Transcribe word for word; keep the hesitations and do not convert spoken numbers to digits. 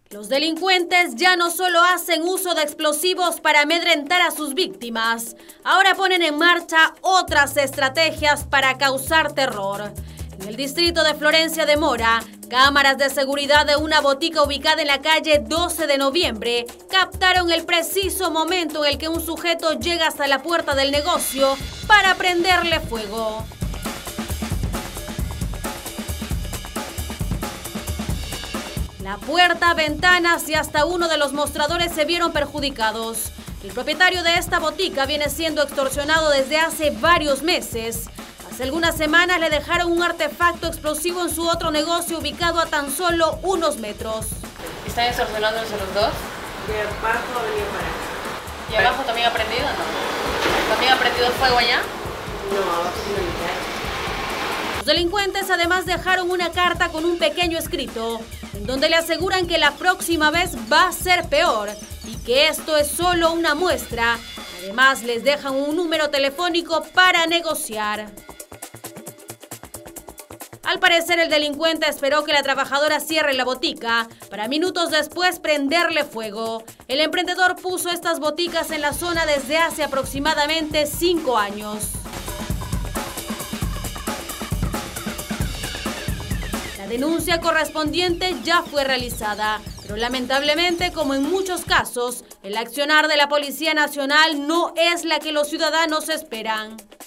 Los delincuentes ya no solo hacen uso de explosivos para amedrentar a sus víctimas, ahora ponen en marcha otras estrategias para causar terror. En el distrito de Florencia de Mora, cámaras de seguridad de una botica ubicada en la calle doce de noviembre captaron el preciso momento en el que un sujeto llega hasta la puerta del negocio para prenderle fuego. La puerta, ventanas y hasta uno de los mostradores se vieron perjudicados. El propietario de esta botica viene siendo extorsionado desde hace varios meses. Hace algunas semanas le dejaron un artefacto explosivo en su otro negocio ubicado a tan solo unos metros. ¿Están extorsionándose los dos? De abajo venía para acá. ¿Y abajo también ha prendido o no? ¿También ha prendido fuego allá? No, abajo tiene mitad. Los delincuentes además dejaron una carta con un pequeño escrito, en donde le aseguran que la próxima vez va a ser peor y que esto es solo una muestra. Además, les dejan un número telefónico para negociar. Al parecer, el delincuente esperó que la trabajadora cierre la botica para minutos después prenderle fuego. El emprendedor puso estas boticas en la zona desde hace aproximadamente cinco años. La denuncia correspondiente ya fue realizada, pero lamentablemente, como en muchos casos, el accionar de la Policía Nacional no es la que los ciudadanos esperan.